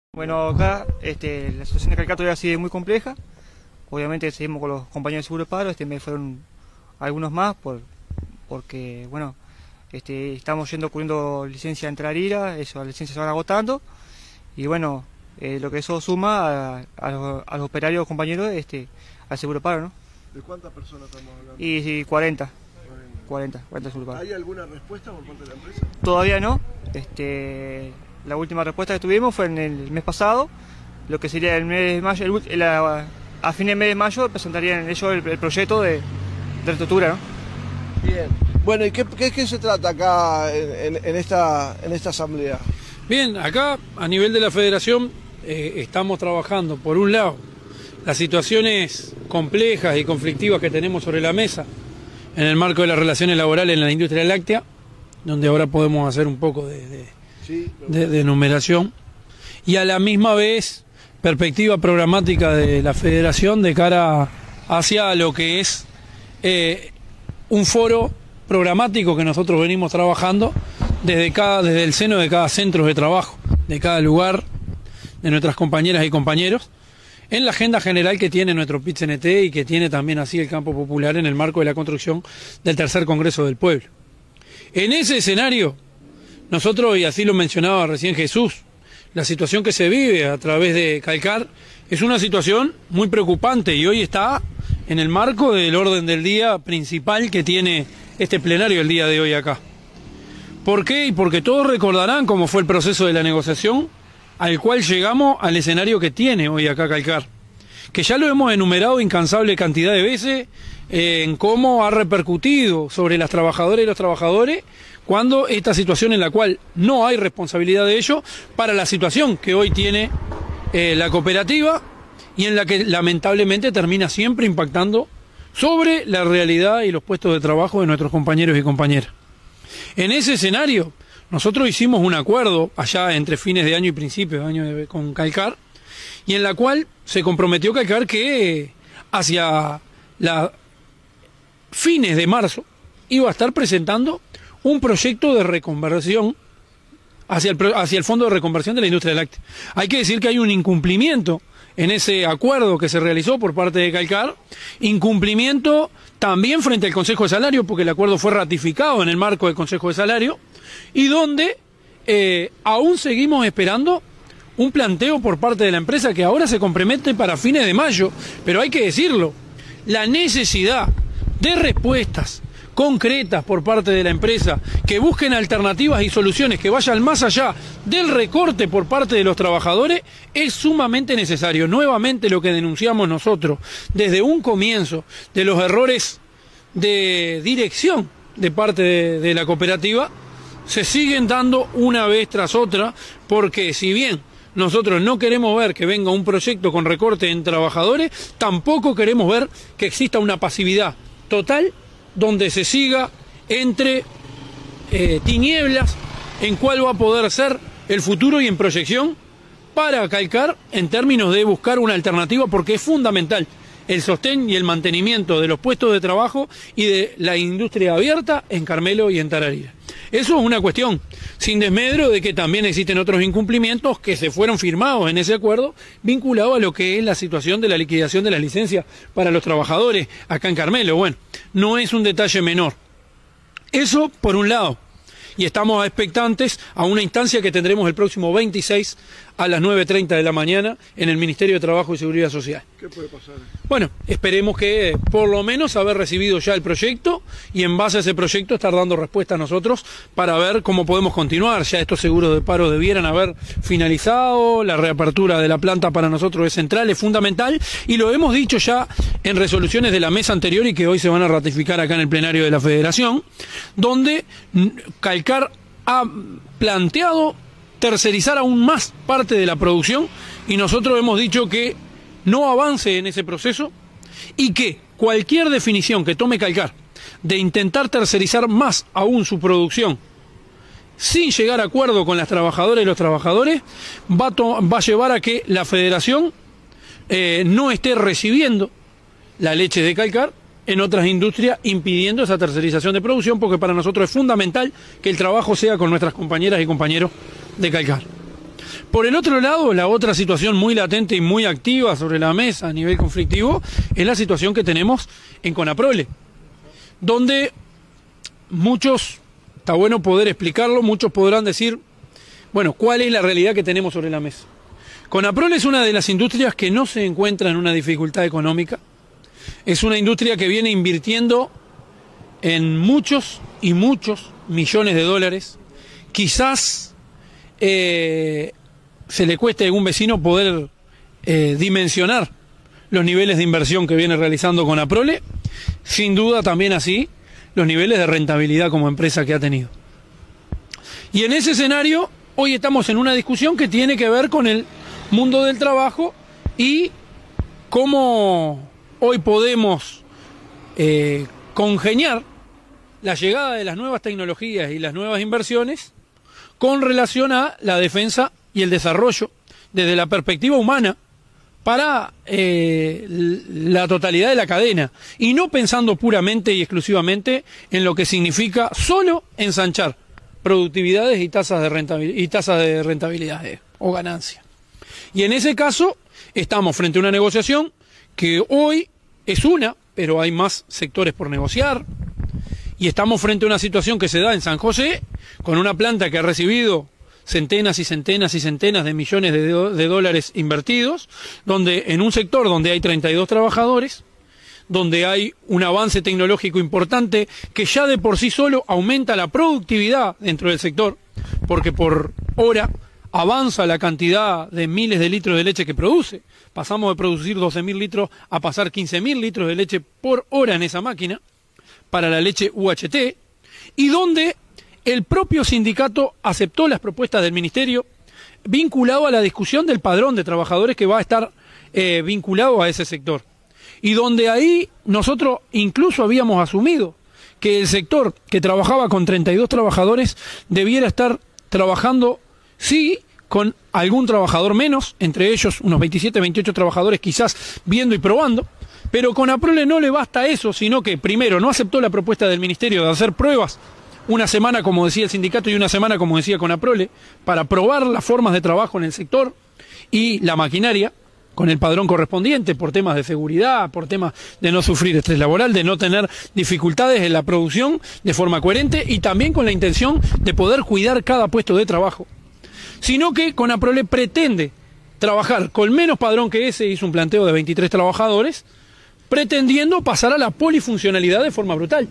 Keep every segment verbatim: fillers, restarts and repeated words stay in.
Bueno, acá este, la situación de Calcar todavía sigue muy compleja. Obviamente seguimos con los compañeros de seguro de paro, este mes fueron algunos más, por, porque bueno, este, estamos yendo cubriendo licencia en Tararira, eso, las licencias se van agotando, y bueno, eh, lo que eso suma a, a, los, a los operarios compañeros este, al seguro de paro, ¿no? ¿De cuántas personas estamos hablando? Y, y cuarenta, cuarenta, cuarenta seguro de paro. ¿Hay alguna respuesta por parte de la empresa? Todavía no. Este, la última respuesta que tuvimos fue en el mes pasado, lo que sería el mes de mayo, el, la, a fin de mes de mayo presentarían ellos el, el proyecto de, de reestructura, ¿no? Bien. Bueno, ¿y qué, qué, qué se trata acá en, en, en, esta, en esta asamblea? Bien, acá a nivel de la federación eh, estamos trabajando, por un lado, las situaciones complejas y conflictivas que tenemos sobre la mesa en el marco de las relaciones laborales en la industria láctea, donde ahora podemos hacer un poco de, de, sí, de, de enumeración, y a la misma vez perspectiva programática de la federación de cara hacia lo que es eh, un foro programático que nosotros venimos trabajando desde, cada, desde el seno de cada centro de trabajo, de cada lugar, de nuestras compañeras y compañeros, en la agenda general que tiene nuestro P I T C N T y que tiene también así el campo popular en el marco de la construcción del tercer Congreso del Pueblo. En ese escenario, nosotros, y así lo mencionaba recién Jesús, la situación que se vive a través de Calcar es una situación muy preocupante y hoy está en el marco del orden del día principal que tiene este plenario el día de hoy acá. ¿Por qué? Y porque todos recordarán cómo fue el proceso de la negociación al cual llegamos al escenario que tiene hoy acá Calcar, que ya lo hemos enumerado incansable cantidad de veces eh, en cómo ha repercutido sobre las trabajadoras y los trabajadores cuando esta situación en la cual no hay responsabilidad de ello para la situación que hoy tiene eh, la cooperativa y en la que lamentablemente termina siempre impactando sobre la realidad y los puestos de trabajo de nuestros compañeros y compañeras. En ese escenario, nosotros hicimos un acuerdo allá entre fines de año y principios de año de, con Calcar, y en la cual se comprometió Calcar que hacia la fines de marzo iba a estar presentando un proyecto de reconversión hacia el, hacia el Fondo de Reconversión de la Industria Láctea. Hay que decir que hay un incumplimiento en ese acuerdo que se realizó por parte de Calcar, incumplimiento también frente al Consejo de Salario, porque el acuerdo fue ratificado en el marco del Consejo de Salario, y donde eh, aún seguimos esperando un planteo por parte de la empresa que ahora se compromete para fines de mayo, pero hay que decirlo, la necesidad de respuestas concretas por parte de la empresa, que busquen alternativas y soluciones que vayan más allá del recorte por parte de los trabajadores, es sumamente necesario. Nuevamente lo que denunciamos nosotros desde un comienzo de los errores de dirección de parte de, de la cooperativa, se siguen dando una vez tras otra, porque si bien nosotros no queremos ver que venga un proyecto con recorte en trabajadores, tampoco queremos ver que exista una pasividad total donde se siga entre eh, tinieblas en cuál va a poder ser el futuro y en proyección para Calcar en términos de buscar una alternativa, porque es fundamental el sostén y el mantenimiento de los puestos de trabajo y de la industria abierta en Carmelo y en Tararira. Eso es una cuestión, sin desmedro de que también existen otros incumplimientos que se fueron firmados en ese acuerdo vinculado a lo que es la situación de la liquidación de las licencias para los trabajadores acá en Carmelo. Bueno, no es un detalle menor. Eso por un lado. Y estamos expectantes a una instancia que tendremos el próximo veintiséis a las nueve treinta de la mañana en el Ministerio de Trabajo y Seguridad Social. ¿Qué puede pasar? Bueno, esperemos que por lo menos haber recibido ya el proyecto y en base a ese proyecto estar dando respuesta a nosotros para ver cómo podemos continuar. Ya estos seguros de paro debieran haber finalizado, la reapertura de la planta para nosotros es central, es fundamental, y lo hemos dicho ya en resoluciones de la mesa anterior y que hoy se van a ratificar acá en el plenario de la Federación, donde Calcar ha planteado tercerizar aún más parte de la producción y nosotros hemos dicho que no avance en ese proceso y que cualquier definición que tome Calcar de intentar tercerizar más aún su producción sin llegar a acuerdo con las trabajadoras y los trabajadores va a, va a llevar a que la Federación eh, no esté recibiendo la leche de Calcar en otras industrias, impidiendo esa tercerización de producción, porque para nosotros es fundamental que el trabajo sea con nuestras compañeras y compañeros de Calcar. Por el otro lado, la otra situación muy latente y muy activa sobre la mesa a nivel conflictivo es la situación que tenemos en Conaprole, donde muchos, está bueno poder explicarlo, muchos podrán decir, bueno, ¿cuál es la realidad que tenemos sobre la mesa? Conaprole es una de las industrias que no se encuentra en una dificultad económica, es una industria que viene invirtiendo en muchos y muchos millones de dólares, quizás eh, se le cueste a algún vecino poder eh, dimensionar los niveles de inversión que viene realizando Conaprole, sin duda también así los niveles de rentabilidad como empresa que ha tenido. Y en ese escenario, hoy estamos en una discusión que tiene que ver con el mundo del trabajo y cómo hoy podemos eh, congeniar la llegada de las nuevas tecnologías y las nuevas inversiones con relación a la defensa y el desarrollo desde la perspectiva humana para eh, la totalidad de la cadena y no pensando puramente y exclusivamente en lo que significa solo ensanchar productividades y tasas de rentabilidad, y tasas de rentabilidad eh, o ganancia. Y en ese caso estamos frente a una negociación que hoy es una, pero hay más sectores por negociar, y estamos frente a una situación que se da en San José con una planta que ha recibido centenas y centenas y centenas de millones de, do de dólares invertidos, donde en un sector donde hay treinta y dos trabajadores, donde hay un avance tecnológico importante que ya de por sí solo aumenta la productividad dentro del sector, porque por hora avanza la cantidad de miles de litros de leche que produce. Pasamos de producir doce mil litros a pasar quince mil litros de leche por hora en esa máquina para la leche U H T, y donde el propio sindicato aceptó las propuestas del ministerio vinculado a la discusión del padrón de trabajadores que va a estar eh, vinculado a ese sector. Y donde ahí nosotros incluso habíamos asumido que el sector que trabajaba con treinta y dos trabajadores debiera estar trabajando, sí, con algún trabajador menos, entre ellos unos veintisiete, veintiocho trabajadores quizás viendo y probando, pero Conaprole no le basta eso, sino que primero no aceptó la propuesta del ministerio de hacer pruebas una semana, como decía el sindicato, y una semana, como decía Conaprole, para probar las formas de trabajo en el sector y la maquinaria, con el padrón correspondiente, por temas de seguridad, por temas de no sufrir estrés laboral, de no tener dificultades en la producción de forma coherente y también con la intención de poder cuidar cada puesto de trabajo. Sino que Conaprole pretende trabajar con menos padrón que ese, hizo un planteo de veintitrés trabajadores, pretendiendo pasar a la polifuncionalidad de forma brutal,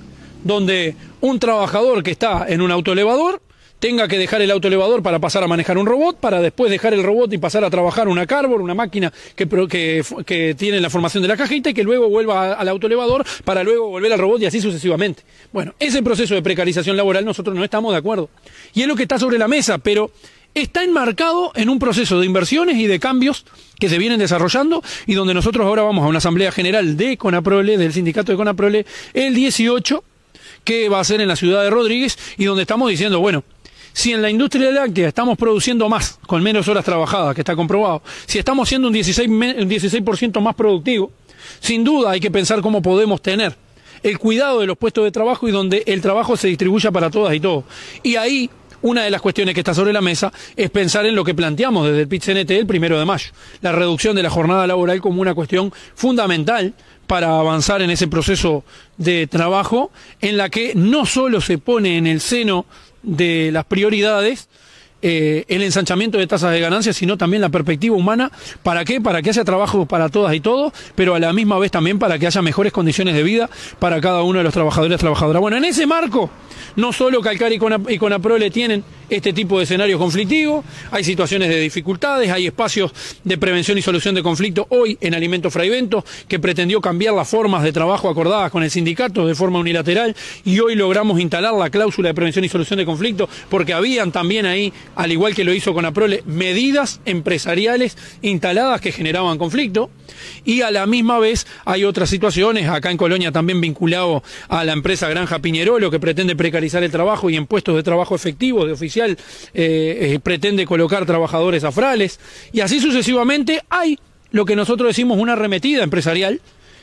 donde un trabajador que está en un autoelevador tenga que dejar el autoelevador para pasar a manejar un robot, para después dejar el robot y pasar a trabajar una Carbor, una máquina que, que, que tiene la formación de la cajita y que luego vuelva al autoelevador para luego volver al robot y así sucesivamente. Bueno, ese proceso de precarización laboral nosotros no estamos de acuerdo. Y es lo que está sobre la mesa, pero está enmarcado en un proceso de inversiones y de cambios que se vienen desarrollando y donde nosotros ahora vamos a una asamblea general de Conaprole, del sindicato de Conaprole, el dieciocho, que va a ser en la ciudad de Rodríguez, y donde estamos diciendo, bueno, si en la industria láctea estamos produciendo más, con menos horas trabajadas, que está comprobado, si estamos siendo un dieciséis por ciento más productivo, sin duda hay que pensar cómo podemos tener el cuidado de los puestos de trabajo y donde el trabajo se distribuya para todas y todos. Y ahí, una de las cuestiones que está sobre la mesa es pensar en lo que planteamos desde el P I T C N T el primero de mayo, la reducción de la jornada laboral como una cuestión fundamental para avanzar en ese proceso de trabajo en la que no solo se pone en el seno de las prioridades eh, el ensanchamiento de tasas de ganancias, sino también la perspectiva humana. ¿Para qué? Para que haya trabajo para todas y todos, pero a la misma vez también para que haya mejores condiciones de vida para cada uno de los trabajadores y trabajadoras. Bueno, en ese marco, no solo Calcar y Conaprole tienen este tipo de escenarios conflictivos, hay situaciones de dificultades, hay espacios de prevención y solución de conflicto hoy en Alimentos Fraivento, que pretendió cambiar las formas de trabajo acordadas con el sindicato de forma unilateral, y hoy logramos instalar la cláusula de prevención y solución de conflicto, porque habían también ahí, al igual que lo hizo Conaprole, medidas empresariales instaladas que generaban conflicto, y a la misma vez hay otras situaciones, acá en Colonia también vinculado a la empresa Granja Piñerolo, que pretende precarizar el trabajo y en puestos de trabajo efectivos de oficial Eh, eh, pretende colocar trabajadores afrales, y así sucesivamente. Hay lo que nosotros decimos una arremetida empresarial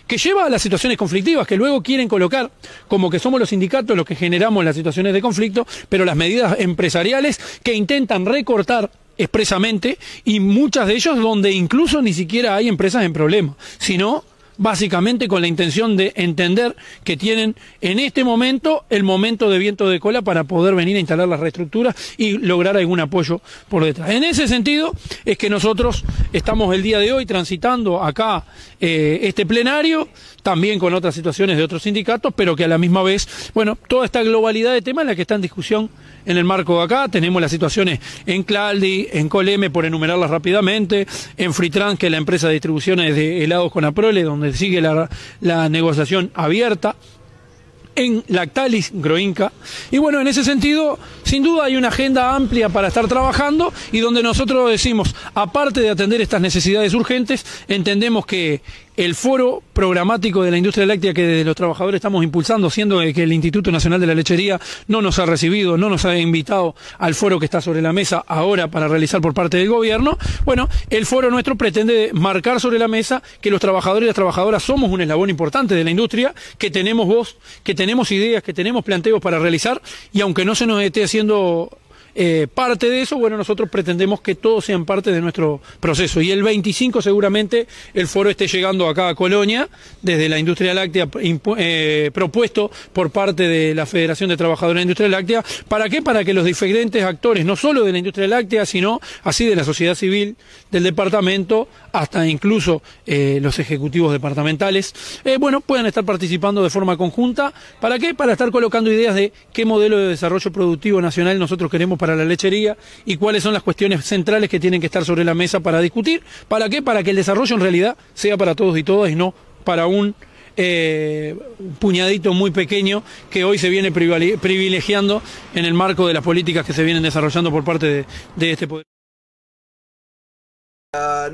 que lleva a las situaciones conflictivas, que luego quieren colocar como que somos los sindicatos los que generamos las situaciones de conflicto, pero las medidas empresariales que intentan recortar expresamente, y muchas de ellas donde incluso ni siquiera hay empresas en problemas, sino básicamente con la intención de entender que tienen en este momento el momento de viento de cola para poder venir a instalar las reestructuras y lograr algún apoyo por detrás. En ese sentido es que nosotros estamos el día de hoy transitando acá eh, este plenario, también con otras situaciones de otros sindicatos, pero que a la misma vez, bueno, toda esta globalidad de temas en la que está en discusión en el marco de acá. Tenemos las situaciones en Claldi, en Coleme, por enumerarlas rápidamente, en Fritrans, que es la empresa de distribuciones de helados con Aprole, donde sigue la, la negociación abierta, en Lactalis, Groinca. Y bueno, en ese sentido, sin duda hay una agenda amplia para estar trabajando y donde nosotros decimos, aparte de atender estas necesidades urgentes, entendemos que el foro programático de la industria láctea que desde los trabajadores estamos impulsando, siendo que el Instituto Nacional de la Lechería no nos ha recibido, no nos ha invitado al foro que está sobre la mesa ahora para realizar por parte del gobierno, bueno, el foro nuestro pretende marcar sobre la mesa que los trabajadores y las trabajadoras somos un eslabón importante de la industria, que tenemos voz, que tenemos ideas, que tenemos planteos para realizar, y aunque no se nos esté haciendo Eh, parte de eso, bueno, nosotros pretendemos que todos sean parte de nuestro proceso. Y el veinticinco seguramente el foro esté llegando acá a Colonia, desde la industria láctea, eh, propuesto por parte de la Federación de Trabajadores de la Industria Láctea. ¿Para qué? Para que los diferentes actores, no solo de la industria láctea, sino así de la sociedad civil, del departamento, hasta incluso eh, los ejecutivos departamentales, eh, bueno, puedan estar participando de forma conjunta. ¿Para qué? Para estar colocando ideas de qué modelo de desarrollo productivo nacional nosotros queremos para la lechería y cuáles son las cuestiones centrales que tienen que estar sobre la mesa para discutir. ¿Para qué? Para que el desarrollo en realidad sea para todos y todas y no para un eh, puñadito muy pequeño que hoy se viene privilegiando en el marco de las políticas que se vienen desarrollando por parte de, de este poder. Uh,